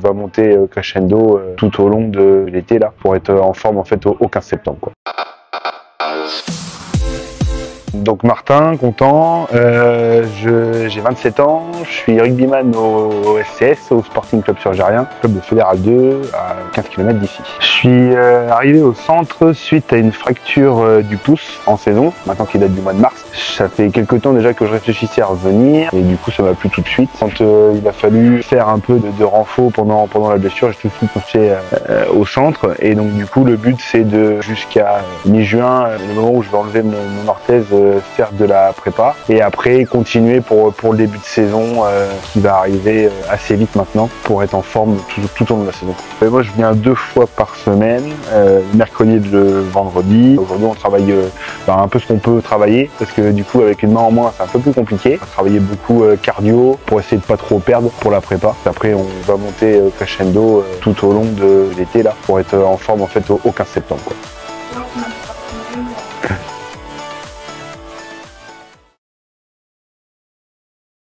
va monter crescendo tout au long de l'été là, pour être en forme en fait au 15 septembre quoi. Donc Martin, content, j'ai 27 ans, je suis rugbyman au SCS, au Sporting Club Surgérien, club de Fédéral 2, à 15 km d'ici. Je suis arrivé au centre suite à une fracture du pouce en saison, maintenant qui date du mois de mars. Ça fait quelques temps déjà que je réfléchissais à revenir, et du coup ça m'a plu tout de suite. Quand il a fallu faire un peu de renfort pendant la blessure, j'ai tout de suite pensé au centre, et donc du coup le but c'est de, jusqu'à mi-juin, le moment où je vais enlever mon orthèse, faire de la prépa et après continuer pour le début de saison qui va arriver assez vite maintenant pour être en forme tout au long de la saison. Et moi je viens 2 fois par semaine, le mercredi et le vendredi. Aujourd'hui on travaille un peu ce qu'on peut travailler parce que du coup avec une main en moins c'est un peu plus compliqué. On va travailler beaucoup cardio pour essayer de pas trop perdre pour la prépa. Après on va monter crescendo tout au long de l'été là pour être en forme en fait au 15 septembre quoi.